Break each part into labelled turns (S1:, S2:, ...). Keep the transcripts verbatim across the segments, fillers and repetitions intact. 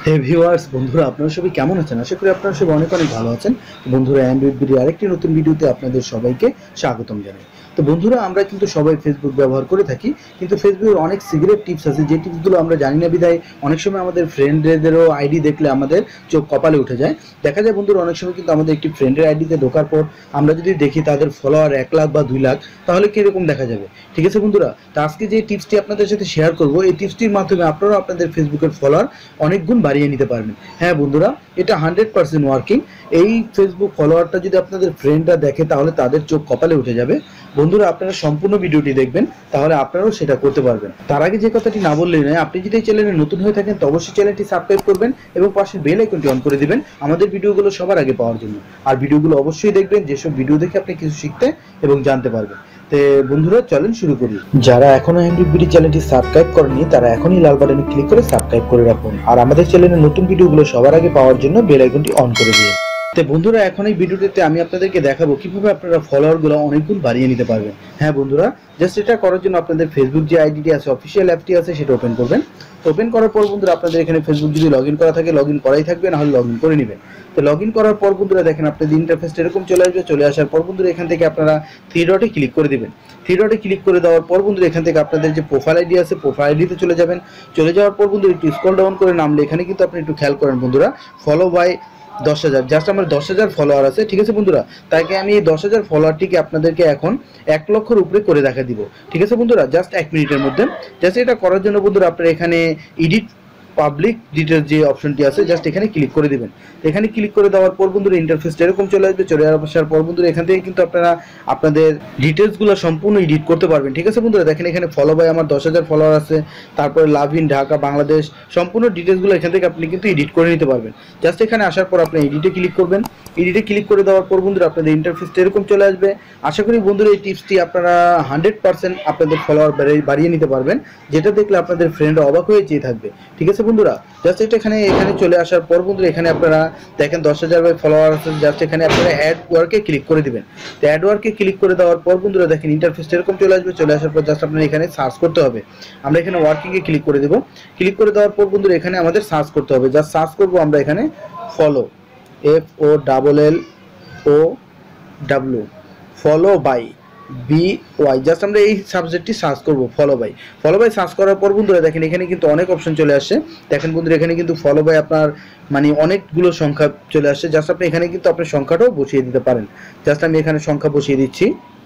S1: হে viewers, বন্ধুরা আপনারা সবাই কেমন আছেন? আশা করি আপনারা সবাই অনেক অনেক ভালো আছেন। বন্ধুরা, অ্যান্ড্রয়েড ভিডিও আরেকটি নতুন ভিডিওতে আপনাদের সবাইকে স্বাগতম জানাই। তো বন্ধুরা, আমরা কিন্তু সবাই ফেসবুক ব্যবহার করে থাকি, কিন্তু ফেসবুকের অনেক সিক্রেট টিপস আছে যে টিপসগুলো আমরা জানি না বিধায় অনেক সময় আমাদের ফ্রেন্ডদেরও আইডি দেখলে আমাদের চোখ কপালে উঠে যায়। দেখা যায় বন্ধুরা, অনেক সময় কিন্তু আমাদের একটি ফ্রেন্ডের আইডিতে ঢোকার পর আমরা যদি দেখি তাদের ফলোয়ার এক লাখ বা দুই লাখ, তাহলে কীরকম দেখা যাবে? ঠিক আছে বন্ধুরা, তো আজকে যে টিপসটি আপনাদের সাথে শেয়ার করব, এই টিপসটির মাধ্যমে আপনারা আপনাদের ফেসবুকের ফলোয়ার অনেক গুণ বাড়িয়ে নিতে পারবেন। হ্যাঁ বন্ধুরা, এটা হান্ড্রেড পার্সেন্ট ওয়ার্কিং। এই ফেসবুক ফলোয়ারটা যদি আপনাদের ফ্রেন্ডরা দেখে তাহলে তাদের চোখ কপালে উঠে যাবে। বন্ধুরা, আপনারা সম্পূর্ণ ভিডিওটি দেখবেন, তাহলে আপনারাও সেটা করতে পারবেন। তার আগে যে কথাটি না বললেই নয়, আপনি যদি এই চ্যানেলে নতুন হয়ে থাকেন তো অবশ্যই চ্যানেলটি সাবস্ক্রাইব করবেন এবং পাশের বেল আইকনটি অন করে দিবেন আমাদের ভিডিওগুলো সবার আগে পাওয়ার জন্য। আর ভিডিওগুলো অবশ্যই দেখবেন, যেসব ভিডিও দেখে আপনি কিছু শিখতে এবং জানতে পারবেন। তো বন্ধুরা, চলেন শুরু করি। যারা এখনো অ্যান্ড্রয়েড ভিডিও চ্যানেলটি সাবস্ক্রাইব করেনি তারা এখনই লাল বাটনে ক্লিক করে সাবস্ক্রাইব করে রাখুন, আর আমাদের চ্যানেলের নতুন ভিডিওগুলো সবার আগে পাওয়ার জন্য বেল আইকনটি অন করে দিন। তো বন্ধুরা, এখন এই ভিডিওটিতে আমি আপনাদেরকে দেখাবো কিভাবে আপনারা ফলোয়ারগুলো অনেক গুণ বাড়িয়ে নিতে পারবেন। হ্যাঁ বন্ধুরা, জাস্ট এটা করার জন্য আপনাদের ফেসবুক যে আইডিটি আছে, অফিসিয়াল অ্যাপটি আছে, সেটা ওপেন করবেন। তো ওপেন করার পর বন্ধুরা, আপনাদের এখানে ফেসবুক যদি লগ ইন করা থাকে লগ ইন করাই থাকবে, নাহলে লগ ইন করে নেবেন। তো লগ ইন করার পর বন্ধুরা দেখেন আপনাদের ইন্টারফেসটা এরকম চলে আসবে। চলে আসার পর বন্ধুরা এখান থেকে আপনারা থ্রি ডটে ক্লিক করে দেবেন। থ্রি ডটে ক্লিক করে দেওয়ার পর বন্ধুরা এখান থেকে আপনাদের যে প্রোফাইল আইডি আছে, প্রোফাইল আইডিতে চলে যাবেন। চলে যাওয়ার পর বন্ধুরা একটু স্ক্রল ডাউন করে নামলে এখানে কিন্তু আপনি একটু খেয়াল করেন বন্ধুরা, ফলো বাই দশ হাজার, জাস্ট আমার দশ হাজার ফলোয়ার আছে। ঠিক আছে বন্ধুরা, তাকে আমি এই দশ হাজার ফলোয়ারটিকে আপনাদেরকে এখন এক লক্ষের উপরে করে দেখা দিব। ঠিক আছে বন্ধুরা, জাস্ট এক মিনিটের মধ্যে। জাস্ট এটা করার জন্য বন্ধুরা আপনারা এখানে এডিট পাবলিক ডিটেলস যে অপশনটি আছে, জাস্ট এখানে ক্লিক করে দিবেন। এখানে ক্লিক করে দেওয়ার পর বন্ধুরা ইন্টারফেসটা এরকম চলে আসবে। চলে আসার পর বন্ধুরা এখান থেকে কিন্তু আপনারা আপনাদের ডিটেলসগুলো সম্পূর্ণ এডিট করতে পারবেন। ঠিক আছে বন্ধুরা, দেখেন এখানে ফলো বাই আমার দশ হাজার ফলোয়ার আছে, তারপরে লাভ ইন ঢাকা বাংলাদেশ, সম্পূর্ণ ডিটেলসগুলো এখান থেকে আপনি কিন্তু এডিট করে নিতে পারবেন। জাস্ট এখানে আসার পর আপনি এডিটে ক্লিক করবেন। এডিটে ক্লিক করে দেওয়ার পর বন্ধুরা আপনাদের ইন্টারফেসটা এরকম চলে আসবে। আশা করি বন্ধুরা এই টিপসটি আপনারা হান্ড্রেড পার্সেন্ট আপনাদের ফলোয়ার বাড়িয়ে নিতে পারবেন, যেটা দেখলে আপনাদের ফ্রেন্ডরা অবাক হয়ে চেয়ে থাকবে। ঠিক আছে বন্ধুরা, জাস্ট এটা এখানে এখানে চলে আসার পর বন্ধুরা এখানে আপনারা দেখেন দশ হাজার ফলোয়ার আছে। জাস্ট এখানে আপনারা অ্যাড ওয়ার্কে ক্লিক করে দিবেন। তো অ্যাড ওয়ার্কে ক্লিক করে দেওয়ার পর বন্ধুরা দেখেন ইন্টারফেসটা এরকম চলে আসবে। চলে আসার পর জাস্ট আপনারা এখানে সার্চ করতে হবে। আমরা এখানে ওয়ার্কিংয়ে ক্লিক করে দেবো। ক্লিক করে দেওয়ার পর বন্ধুরা এখানে আমাদের সার্চ করতে হবে। জাস্ট সার্চ করবো আমরা এখানে follow, F O double L O W, follow by B Y, just আমরা এই সাবজেক্টটি সার্চ করবো, follow by. Follow by search করার পর বন্ধুরা দেখেন এখানে কিন্তু অনেক অপশন চলে আসছে। দেখেন বন্ধুরা এখানে কিন্তু ফলো বাই আপনার মানে অনেকগুলো সংখ্যা চলে আসছে। জাস্ট আপনি এখানে কিন্তু আপনার সংখ্যাটাও বসিয়ে দিতে পারেন। জাস্ট আমি এখানে সংখ্যা বসিয়ে দিচ্ছি।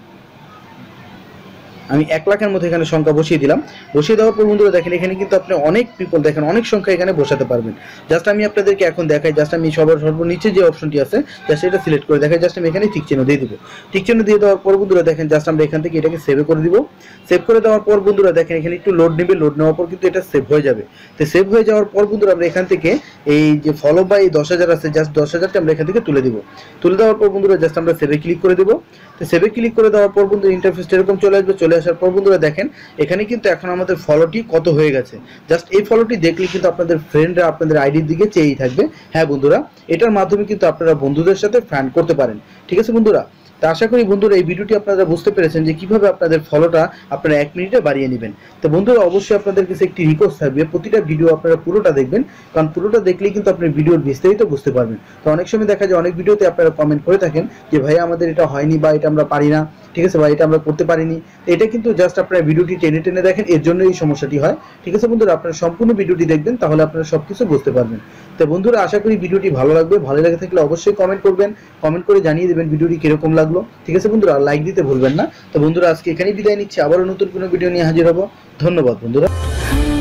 S1: আমি এক লাখের মধ্যে এখানে সংখ্যা বসিয়ে দিলাম। বসিয়ে দেওয়ার পর বন্ধুরা দেখেন এখানে কিন্তু আপনি অনেক পিপল দেখেন অনেক সংখ্যা এখানে বসাতে পারবেন। জাস্ট আমি আপনাদেরকে এখন দেখাই। জাস্ট আমি সবার সর্বনিচে যে অপশনটি আছে জাস্ট এটা সিলেক্ট করে দেখাই। জাস্ট আমি এখানে টিক চিহ্ন দিয়ে দিব। টিক চিহ্ন দিয়ে দেওয়ার পর বন্ধুরা দেখেন জাস্ট আমরা এখান থেকে এটাকে সেভ করে দিব। সেভ করে দেওয়ার পর বন্ধুরা দেখেন এখানে একটু লোড নেবে। লোড নেওয়ার পর কিন্তু এটা সেভ হয়ে যাবে। তো সেভ হয়ে যাওয়ার পর বন্ধুরা আমরা এখান থেকে এই যে ফলো বাই দশ হাজার আছে, জাস্ট দশ হাজারটা আমরা এখান থেকে তুলে দিব। তুলে দেওয়ার পর বন্ধুরা জাস্ট আমরা সেভে ক্লিক করে দেবো। তো সেভে ক্লিক করে দেওয়ার পর বন্ধুরা ইন্টারফেসটা এরকম চলে আসবে। চলে আসার পর বন্ধুরা দেখেন এখানে কিন্তু এখন আমাদের ফলোটি কত হয়ে গেছে। জাস্ট এই ফলোটি দেখলে কিন্তু আপনাদের ফ্রেন্ডরা আপনাদের আইডির দিকে চেয়েই থাকবে। হ্যাঁ বন্ধুরা, এটার মাধ্যমে কিন্তু আপনারা বন্ধুদের সাথে ফ্রেন্ড করতে পারেন। ঠিক আছে বন্ধুরা, তো আশা করি বন্ধুরা এই ভিডিওটি আপনারা বুঝতে পেরেছেন যে কিভাবে আপনাদের ফলোটা আপনারা এক মিনিটে বাড়িয়ে নেবেন। তো বন্ধুরা অবশ্যই আপনাদের কাছে একটি রিকোয়েস্ট থাকবে, প্রতিটা ভিডিও আপনারা পুরোটা দেখবেন, কারণ পুরোটা দেখলেই কিন্তু আপনি ভিডিওর বিস্তারিত বুঝতে পারবেন। তো অনেক সময় দেখা যায় অনেক ভিডিওতে আপনারা কমেন্ট করে থাকেন যে ভাই আমাদের এটা হয়নি বা এটা আমরা পারি না, ঠিক আছে, বা এটা আমরা করতে পারিনি। এটা কিন্তু জাস্ট আপনারা ভিডিওটি টেনে টেনে দেখেন, এর জন্য এই সমস্যাটি হয়। ঠিক আছে বন্ধুরা, আপনারা সম্পূর্ণ ভিডিওটি দেখবেন, তাহলে আপনারা সবকিছু বুঝতে পারবেন। তো বন্ধুরা আশা করি ভিডিওটি ভালো লাগবে। ভালো লাগে থাকলে অবশ্যই কমেন্ট করবেন, কমেন্ট করে জানিয়ে দেবেন ভিডিওটি কিরকম লাগলো। ঠিক আছে বন্ধুরা, লাইক দিতে ভুলবেন না। তো বন্ধুরা আজকে এখানেই বিদায় নিচ্ছি, আবারও নতুন কোনো ভিডিও নিয়ে হাজির হব। ধন্যবাদ বন্ধুরা।